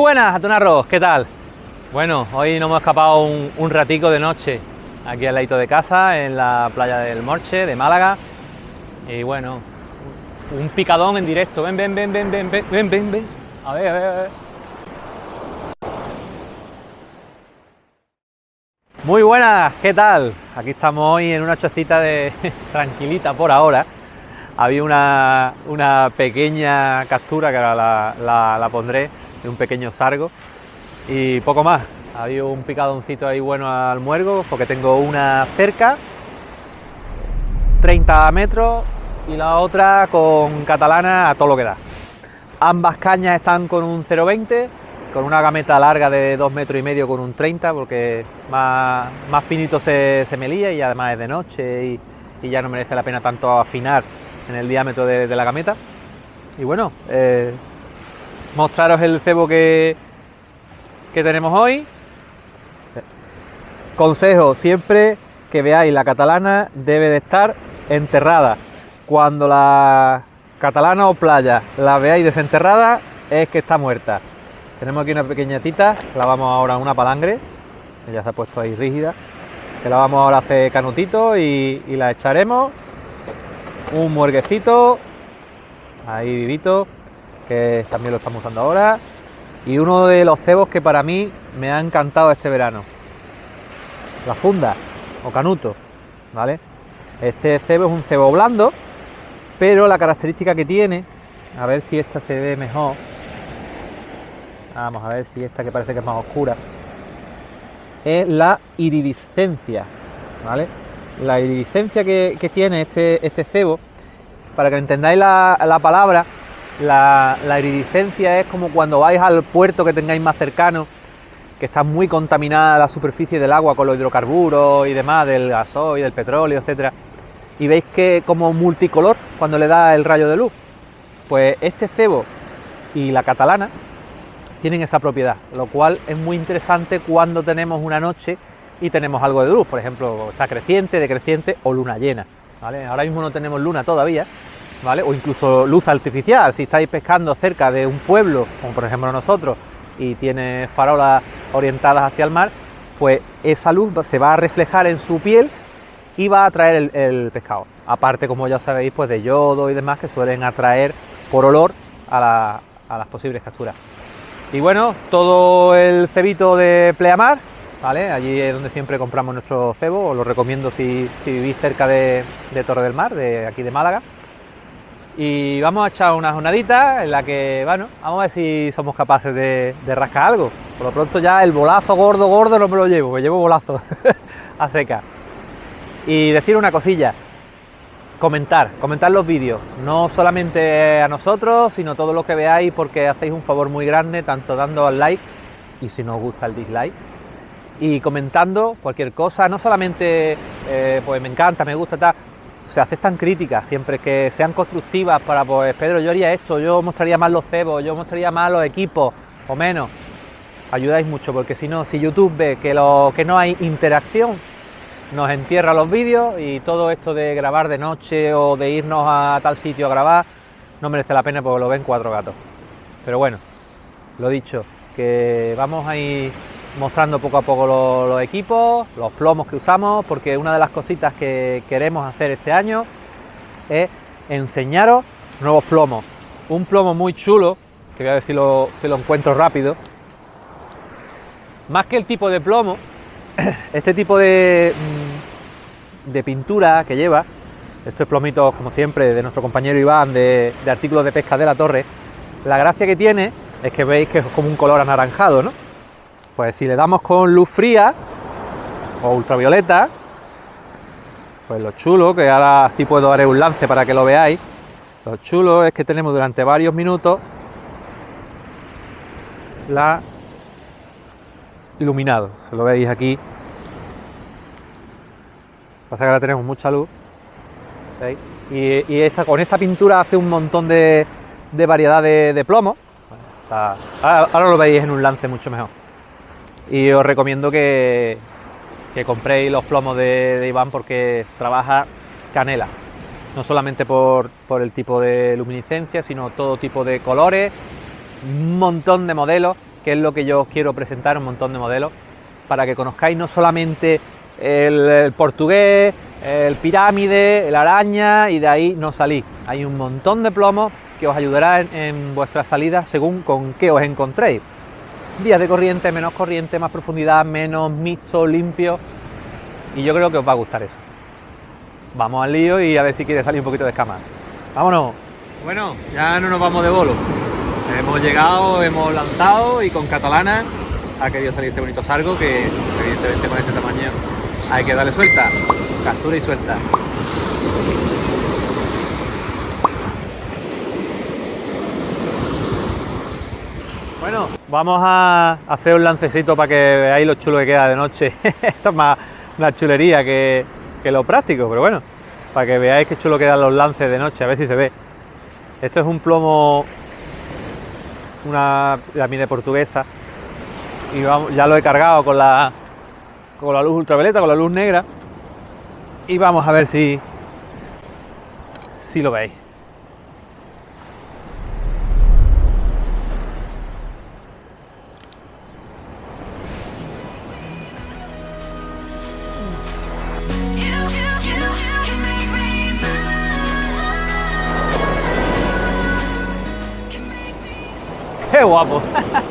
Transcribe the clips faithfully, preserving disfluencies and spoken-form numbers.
buenas, atunarros, ¿qué tal? Bueno, hoy nos hemos escapado un, un ratico de noche aquí al ladito de casa, en la playa del Morche, de Málaga. Y bueno, un picadón en directo. Ven, ven, ven, ven, ven, ven, ven, ven, ven. A ver, a ver, a ver. Muy buenas, ¿qué tal? Aquí estamos hoy en una chocita de tranquilita por ahora. Había una, una pequeña captura que ahora la, la, la pondré, de un pequeño sargo y poco más. Había un picadoncito ahí bueno al muergo porque tengo una cerca, treinta metros, y la otra con catalana a todo lo que da. Ambas cañas están con un cero veinte, con una gameta larga de dos metros y medio con un treinta, porque más, más finito se, se me lía, y además es de noche y, y ya no merece la pena tanto afinar en el diámetro de, de la gameta. Y bueno, eh, mostraros el cebo que, que tenemos hoy. Consejo, siempre que veáis la catalana debe de estar enterrada. Cuando la catalana o playa la veáis desenterrada es que está muerta. Tenemos aquí una pequeña tita, la vamos ahora a una palangre, que ya se ha puesto ahí rígida, que la vamos ahora a hacer canutito y, y la echaremos. Un muerguecito, ahí vivito, que también lo estamos usando ahora. Y uno de los cebos que para mí me ha encantado este verano, la funda o canuto, ¿vale? Este cebo es un cebo blando, pero la característica que tiene, a ver si esta se ve mejor, vamos a ver si esta, que parece que es más oscura, es la iridiscencia, ¿vale? La iridiscencia que, que tiene este, este cebo, para que entendáis la, la palabra, la, la iridiscencia es como cuando vais al puerto que tengáis más cercano, que está muy contaminada la superficie del agua con los hidrocarburos y demás, del gasoil, del petróleo, etcétera, y veis que como multicolor cuando le da el rayo de luz. Pues este cebo y la catalana tienen esa propiedad, lo cual es muy interesante cuando tenemos una noche y tenemos algo de luz, por ejemplo, está creciente, decreciente o luna llena, ¿vale? Ahora mismo no tenemos luna todavía, ¿vale? O incluso luz artificial, si estáis pescando cerca de un pueblo, como por ejemplo nosotros, y tiene farolas orientadas hacia el mar, pues esa luz se va a reflejar en su piel y va a atraer el, el pescado. Aparte, como ya sabéis, pues de yodo y demás que suelen atraer por olor a, la, a las posibles capturas. Y bueno, todo el cebito de pleamar, ¿vale? Allí es donde siempre compramos nuestro cebo, os lo recomiendo si, si vivís cerca de, de Torre del Mar, de aquí de Málaga. Y vamos a echar una jornadita en la que, bueno, vamos a ver si somos capaces de, de rascar algo. Por lo pronto ya el bolazo gordo, gordo no me lo llevo, me llevo bolazo a seca. Y decir una cosilla, comentar, comentar los vídeos, no solamente a nosotros, sino todo lo que veáis, porque hacéis un favor muy grande, tanto dando al like, y si no os gusta el dislike, y comentando cualquier cosa, no solamente eh, pues me encanta, me gusta, tal, se aceptan críticas, siempre que sean constructivas para, pues Pedro, yo haría esto, yo mostraría más los cebos, yo mostraría más los equipos, o menos, ayudáis mucho, porque si no, si YouTube ve que, lo, que no hay interacción, nos entierra los vídeos, y todo esto de grabar de noche o de irnos a tal sitio a grabar, no merece la pena porque lo ven cuatro gatos. Pero bueno, lo dicho, que vamos a ir mostrando poco a poco los, los equipos, los plomos que usamos, porque una de las cositas que queremos hacer este año es enseñaros nuevos plomos. Un plomo muy chulo, que voy a ver si lo, si lo encuentro rápido. Más que el tipo de plomo, este tipo de, de pintura que lleva, estos plomitos como siempre de nuestro compañero Iván, de, de artículos de pesca de la Torre, la gracia que tiene es que veis que es como un color anaranjado, ¿no? Pues si le damos con luz fría o ultravioleta, pues lo chulo, que ahora sí puedo dar un lance para que lo veáis, lo chulo es que tenemos durante varios minutos la iluminado, se lo veis aquí, pasa que ahora tenemos mucha luz, ¿veis? Y, y esta, con esta pintura hace un montón de, de variedad de, de plomo. Bueno, está, ahora, ahora lo veis en un lance mucho mejor. Y os recomiendo que, que compréis los plomos de, de Iván, porque trabaja canela, no solamente por, por el tipo de luminiscencia, sino todo tipo de colores, un montón de modelos que es lo que yo os quiero presentar, un montón de modelos, para que conozcáis no solamente el, el portugués, el pirámide, el araña, y de ahí no salís. Hay un montón de plomos que os ayudará en, en vuestra salida según con qué os encontréis. Vías de corriente, menos corriente, más profundidad, menos mixto, limpio, y yo creo que os va a gustar eso. Vamos al lío y a ver si quiere salir un poquito de escama. ¡Vámonos! Bueno, ya no nos vamos de bolo. Hemos llegado, hemos lanzado y con Catalana ha querido salir este bonito sargo que evidentemente con este tamaño hay que darle suelta, captura y suelta. Bueno, vamos a hacer un lancecito para que veáis lo chulo que queda de noche. Esto es más una chulería que, que lo práctico, pero bueno, para que veáis qué chulo quedan los lances de noche, a ver si se ve. Esto es un plomo, una pirámide portuguesa, y vamos, ya lo he cargado con la, con la luz ultravioleta, con la luz negra, y vamos a ver si, si lo veis. ¡Qué guapo!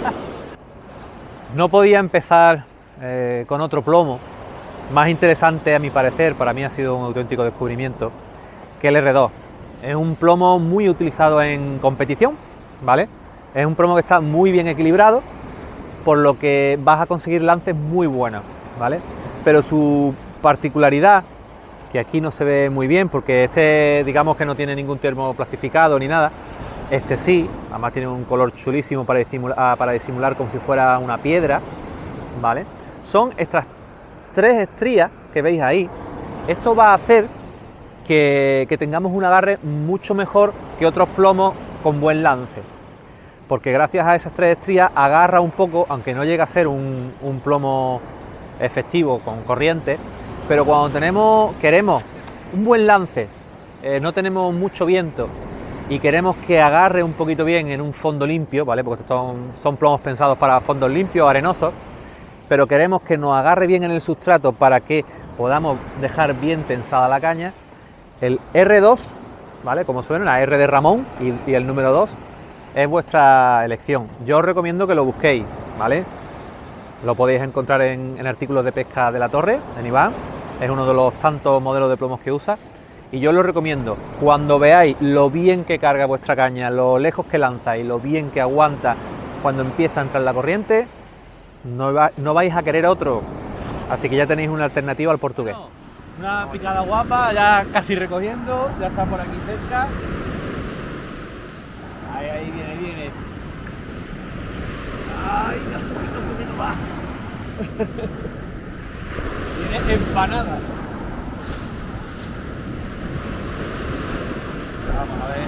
No podía empezar eh, con otro plomo más interesante, a mi parecer, para mí ha sido un auténtico descubrimiento, que el erre dos. Es un plomo muy utilizado en competición, ¿vale? Es un plomo que está muy bien equilibrado, por lo que vas a conseguir lances muy buenos, ¿vale? Pero su particularidad, que aquí no se ve muy bien, porque este, digamos que no tiene ningún termo plastificado ni nada. Este sí, además tiene un color chulísimo para disimular, para disimular como si fuera una piedra, ¿vale? Son estas tres estrías que veis ahí. Esto va a hacer que, que tengamos un agarre mucho mejor que otros plomos con buen lance, porque gracias a esas tres estrías agarra un poco, aunque no llega a ser un, un plomo efectivo con corriente, pero cuando tenemos, queremos un buen lance, eh, no tenemos mucho viento, y queremos que agarre un poquito bien en un fondo limpio, ¿vale? Porque estos son, son plomos pensados para fondos limpios, arenosos, pero queremos que nos agarre bien en el sustrato para que podamos dejar bien tensada la caña. El erre dos, ¿vale? Como suena, la R de Ramón y, y el número dos es vuestra elección. Yo os recomiendo que lo busquéis, ¿vale? Lo podéis encontrar en, en artículos de pesca de la Torre, en Iván. Es uno de los tantos modelos de plomos que usa. Y yo os lo recomiendo. Cuando veáis lo bien que carga vuestra caña, lo lejos que lanza y lo bien que aguanta cuando empieza a entrar la corriente, no, va, no vais a querer otro. Así que ya tenéis una alternativa al portugués. Una picada guapa, ya casi recogiendo, ya está por aquí cerca. Ahí, ahí viene, ahí viene. Ay, un poquito, un poquito más. Viene empanada. Vamos a ver.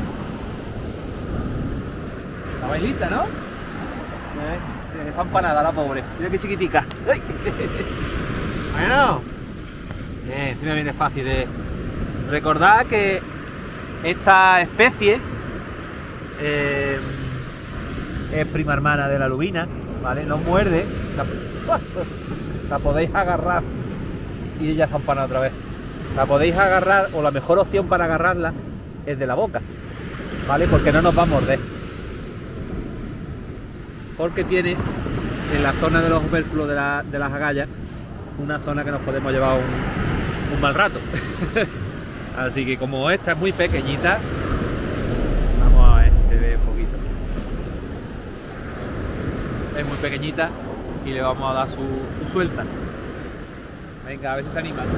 La bailita, ¿no? ¿Eh? Está empanada la pobre. Mira qué chiquitica. ¡Ay! Bueno. Bien, me viene fácil de recordar que esta especie eh, es prima hermana de la lubina, ¿vale? No muerde. La, la podéis agarrar y ella está empanada otra vez. La podéis agarrar, o la mejor opción para agarrarla es de la boca, ¿vale? Porque no nos va a morder, porque tiene en la zona de los opérculos de, la, de las agallas una zona que nos podemos llevar un, un mal rato. Así que como esta es muy pequeñita, vamos a ver, se ve un poquito, es muy pequeñita y le vamos a dar su, su suelta. Venga, a ver si se anima.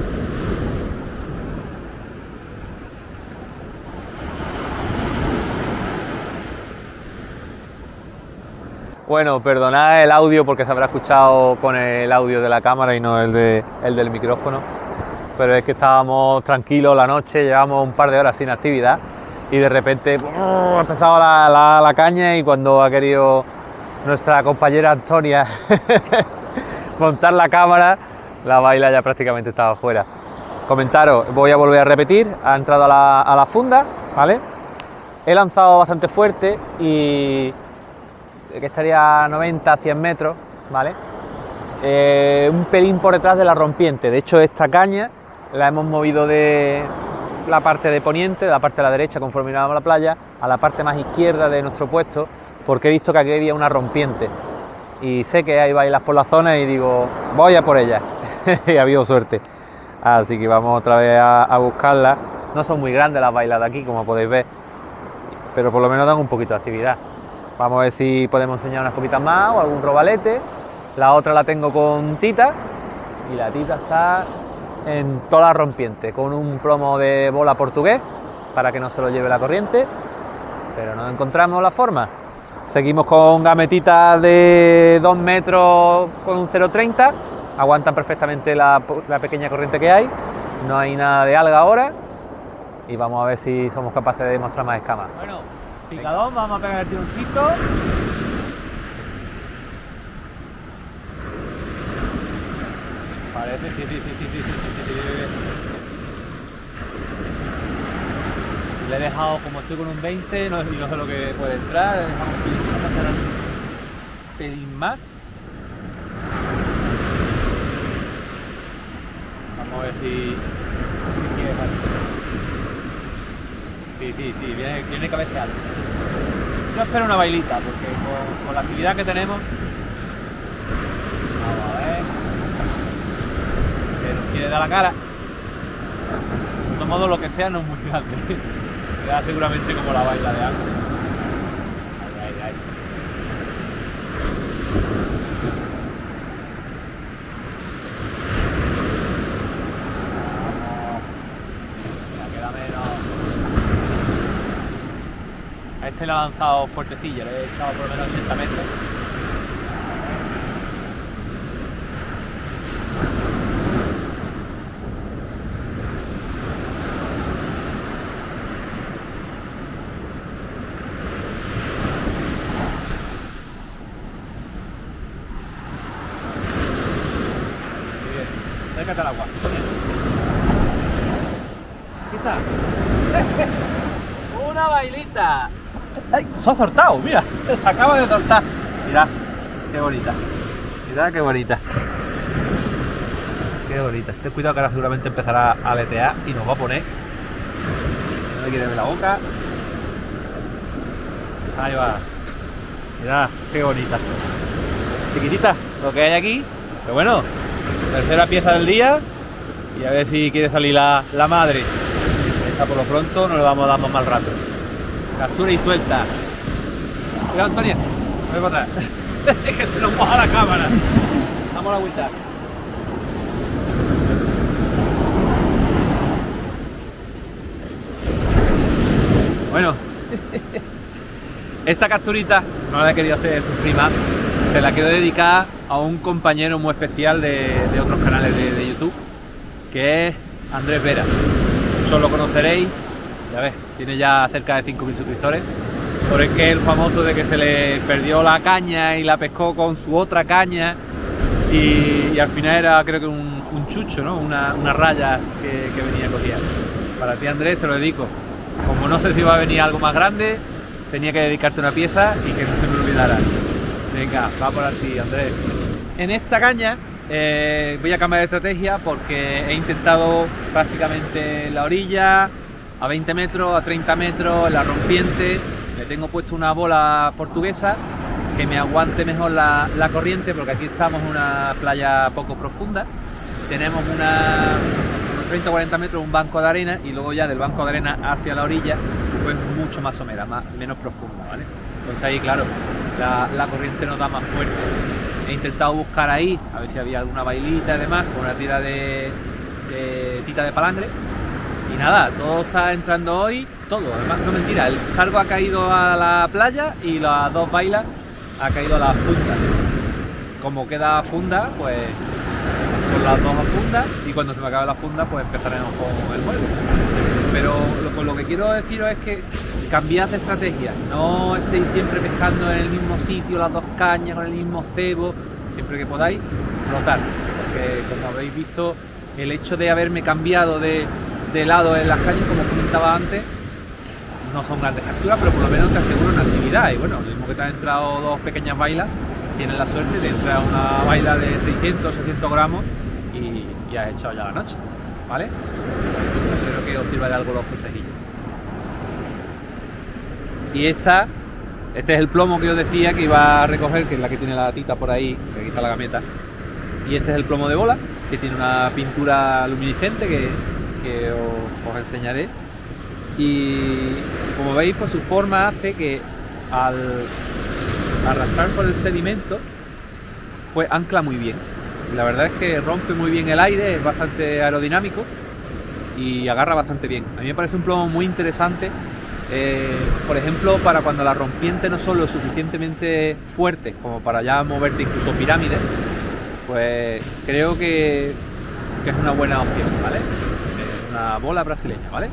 Bueno, perdonad el audio porque se habrá escuchado con el audio de la cámara y no el, de, el del micrófono, pero es que estábamos tranquilos la noche, llevamos un par de horas sin actividad y de repente ¡oh! Ha empezado la, la, la caña, y cuando ha querido nuestra compañera Antonia montar la cámara, la baila ya prácticamente estaba fuera. Comentaros, voy a volver a repetir, ha entrado a la, a la funda, ¿vale? He lanzado bastante fuerte y que estaría a noventa, cien metros, ¿vale? Eh, un pelín por detrás de la rompiente. De hecho, esta caña la hemos movido de la parte de poniente, de la parte de la derecha conforme íbamos a la playa, a la parte más izquierda de nuestro puesto, porque he visto que aquí había una rompiente y sé que hay bailas por la zona y digo, voy a por ella. Y ha habido suerte, así que vamos otra vez a, a buscarla. No son muy grandes las bailas de aquí, como podéis ver, pero por lo menos dan un poquito de actividad. Vamos a ver si podemos enseñar unas poquitas más o algún robalete. La otra la tengo con Tita y la Tita está en toda la rompiente con un plomo de bola portugués para que no se lo lleve la corriente, pero no encontramos la forma. Seguimos con gametitas de dos metros con un cero coma treinta, aguantan perfectamente la, la pequeña corriente que hay, no hay nada de alga ahora y vamos a ver si somos capaces de demostrar más escamas. Bueno, picadón, vamos a pegar el tironcito. Parece, sí, sí, sí, sí, sí, sí, sí, sí, sí. Le he dejado, como estoy con un veinte, no, y no sé lo que puede entrar, le he dejado un pelín, pasar un pelín más. Vamos a ver si, si quiere salir. Sí, sí, sí, viene, viene cabeceando. Yo espero una bailita, porque con, con la actividad que tenemos. Vamos a ver. Que nos quiere dar la cara. De todo modo, lo que sea no es muy grande. Queda seguramente como la baila de antes. Ay, ay, ay. Vamos. Ya queda menos. A este le ha lanzado fuertecilla, le he echado por lo menos ochenta metros. Acércate al agua. ¿Qué está? ¡Una bailita! ¡Ay! ¡Se ha soltado! ¡Mira! Se acaba de soltar. Mirad, qué bonita. Mirad qué bonita. Qué bonita. Ten cuidado que ahora seguramente empezará a aletear y nos va a poner. No le quiere ver la boca. Ahí va. Mirad, qué bonita. Chiquitita, lo que hay aquí. Pero bueno. Tercera pieza del día y a ver si quiere salir la, la madre. Esta por lo pronto no le vamos a dar más mal rato. Captura y suelta. Cuidado, Antonia, voy para atrás. Es que se nos moja la cámara. Vamos a la vuelta. Bueno, esta capturita no la he querido hacer sufrir más. Se la quiero dedicar a un compañero muy especial de, de otros canales de, de YouTube, que es Andrés Vera. Muchos lo conoceréis, ya ves, tiene ya cerca de cinco mil suscriptores, por el que es el famoso de que se le perdió la caña y la pescó con su otra caña y, y al final era, creo que un, un chucho, ¿no? Una, una raya que, que venía cogida. Para ti, Andrés, te lo dedico. Como no sé si va a venir algo más grande, tenía que dedicarte una pieza y que no se me olvidara. Venga, va por aquí, Andrés. En esta caña eh, voy a cambiar de estrategia porque he intentado prácticamente en la orilla, a veinte metros, a treinta metros, en la rompiente. Le tengo puesto una bola portuguesa que me aguante mejor la, la corriente, porque aquí estamos en una playa poco profunda. Tenemos una, unos treinta o cuarenta metros, un banco de arena, y luego ya del banco de arena hacia la orilla, pues mucho más somera, más, menos profunda, ¿vale? Entonces ahí, claro, la, la corriente nos da más fuerte. He intentado buscar ahí, a ver si había alguna bailita y demás, con una tira de, de tita de palangre. Y nada, todo está entrando hoy, todo, además no mentira, el salgo ha caído a la playa y las dos bailas ha caído a la funda. Como queda funda, pues con las dos fundas, y cuando se me acabe la funda, pues empezaremos con el vuelo. Pero lo, con lo que quiero deciros es que cambiad de estrategia, no estéis siempre pescando en el mismo sitio, las dos cañas, con el mismo cebo, siempre que podáis, rotar, porque como habéis visto, el hecho de haberme cambiado de, de lado en las cañas, como comentaba antes, no son grandes capturas, pero por lo menos te asegura una actividad. Y bueno, lo mismo que te han entrado dos pequeñas bailas, tienes la suerte de entrar una baila de seiscientos, setecientos gramos y, y has echado ya la noche, ¿vale? Espero que os sirva de algo los consejillos. Y esta, este es el plomo que os decía que iba a recoger, que es la que tiene la latita por ahí, que aquí está la gameta. Y este es el plomo de bola, que tiene una pintura luminiscente que, que os, os enseñaré. Y como veis, pues su forma hace que al arrastrar por el sedimento, pues ancla muy bien. La verdad es que rompe muy bien el aire, es bastante aerodinámico y agarra bastante bien. A mí me parece un plomo muy interesante, eh, por ejemplo, para cuando la rompiente no son lo suficientemente fuertes como para ya moverte incluso pirámides, pues creo que, que es una buena opción, ¿vale? Es una bola brasileña, ¿vale?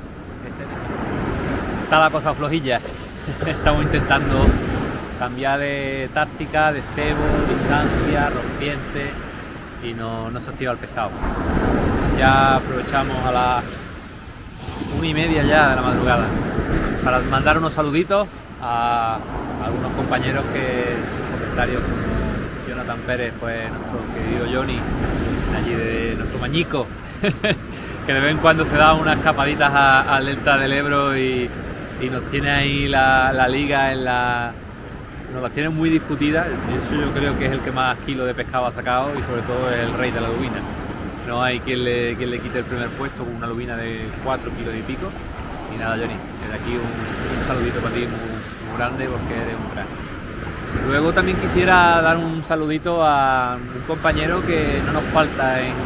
Está la cosa flojilla. Estamos intentando cambiar de táctica, de cebo, distancia, rompiente y no, no se activa el pescado. Ya aprovechamos a las una y media ya de la madrugada para mandar unos saluditos a, a algunos compañeros que en sus comentarios, como Jonathan Pérez, pues nuestro querido Johnny, allí de nuestro Mañico, que de vez en cuando se da unas escapaditas al delta del Ebro y, y nos tiene ahí la, la liga en la... nos las tiene muy discutidas. Eso yo creo que es el que más kilos de pescado ha sacado y sobre todo es el rey de la lubina. No hay quien le, quien le quite el primer puesto con una lubina de cuatro kilos y pico. Y nada, Johnny, desde aquí un, un saludito para ti muy, muy grande porque eres un crack. Luego también quisiera dar un saludito a un compañero que no nos falta en,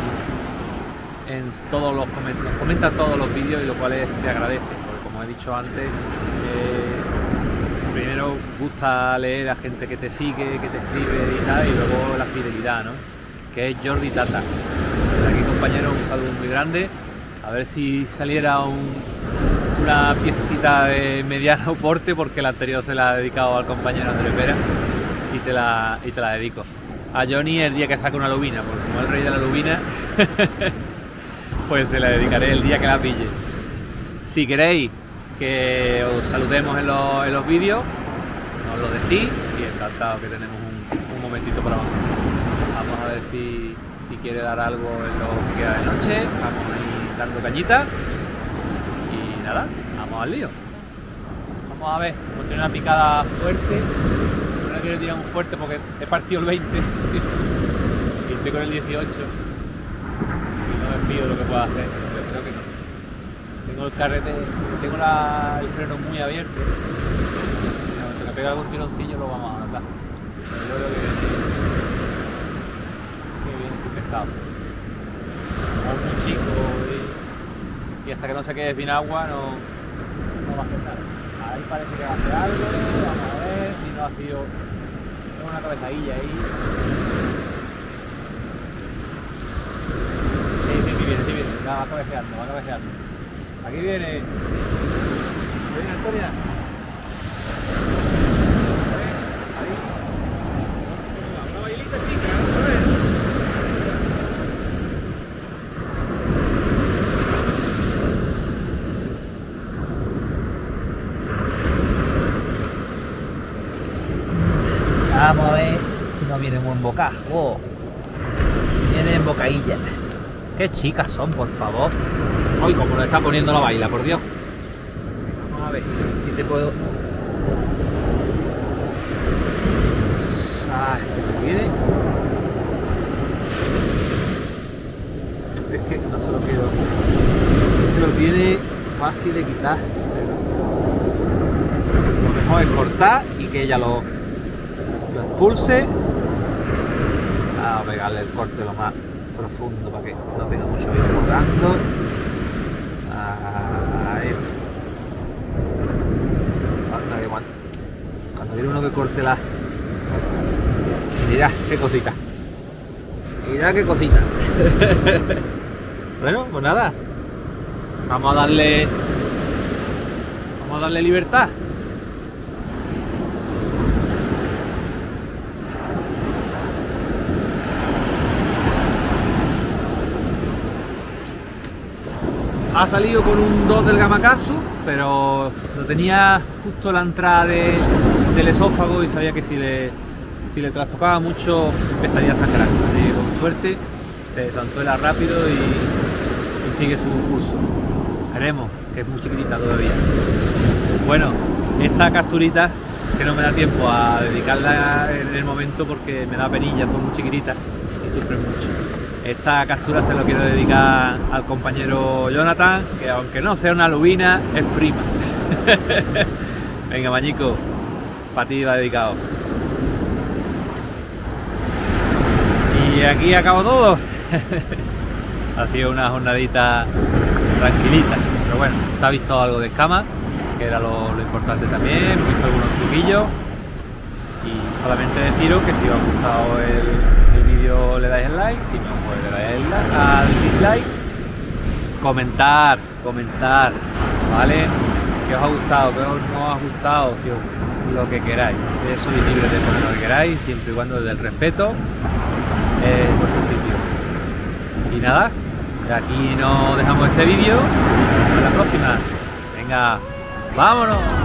en todos los comentarios, nos comenta todos los vídeos y lo cual es, se agradece, porque como he dicho antes, eh, primero gusta leer a gente que te sigue, que te escribe y tal, y luego la fidelidad, ¿no? Que es Jordi Tata. Desde aquí, compañero, un saludo muy grande. A ver si saliera un, una piececita de mediano porte, porque la anterior se la ha dedicado al compañero Andrés Vera y te la, y te la dedico. A Johnny el día que saque una lubina, porque como es el rey de la lubina, pues se la dedicaré el día que la pille. Si queréis que os saludemos en los, en los vídeos, nos lo decís y encantado que tenemos un, un momentito para vosotros. Vamos a ver si, si quiere dar algo en lo que queda de noche. Vamos a ir dando cañita y nada, vamos al lío. Vamos a ver, hemos tenido una picada fuerte. No la quiero tirar muy fuerte porque he partido el veinte y estoy con el dieciocho y no me fío de lo que pueda hacer, pero creo que no. Tengo el carrete, tengo la, el freno muy abierto. Si me pega algún tironcillo lo vamos a notar. Pero yo creo que que viene sin pescado. O muy chico y, y hasta que no se quede sin agua no, no va a hacer nada. Ahí parece que va a hacer algo, vamos a ver si no ha sido. Tengo una cabezadilla ahí. Sí, sí, sí viene, sí viene. Va cabeceando, va cabeceando. Aquí viene. Viene Antonia. Ahí. Una bailita chica, a ver. Vamos a ver si no viene muy embocada. Oh. Viene embocadilla. Qué chicas son, por favor. Ay, como lo está poniendo la baila, por Dios. Vamos a ver si te puedo. Ah, este viene. Es que no se lo quiero. Se lo tiene fácil de quitar. Lo mejor es cortar y que ella lo, lo expulse. Vamos a pegarle el corte lo más profundo para que no tenga mucho aire rodando. Ahí. Cuando, cuando viene uno que corte la... Mirad qué cosita. Mirad qué cosita. Bueno, pues nada. Vamos a darle... Vamos a darle libertad. ha salido con un dos del Gamakatsu, pero lo tenía justo a la entrada de, del esófago y sabía que si le, si le trastocaba mucho empezaría a sangrar. Así que con suerte se desanzuela rápido y, y sigue su curso. Veremos, que es muy chiquitita todavía. Bueno, esta capturita que no me da tiempo a dedicarla en el momento porque me da penilla, son muy chiquititas y sufren mucho. Esta captura se lo quiero dedicar al compañero Jonathan, que aunque no sea una lubina, es prima. Venga, Mañico, para ti va dedicado. Y aquí acabo todo. Ha sido una jornadita tranquilita, pero bueno, se ha visto algo de escama, que era lo, lo importante también. He visto algunos truquillos y solamente deciros que si os ha gustado el, el vídeo le dais el like, si no pues le dais el like, al dislike, comentar, comentar, ¿vale? ¿Qué os ha gustado? ¿Qué os no os ha gustado? Si os, lo que queráis, sois libres de poner lo que queráis, siempre y cuando desde el respeto es vuestro sitio. Y nada, aquí nos dejamos este vídeo. Hasta la próxima. Venga, vámonos.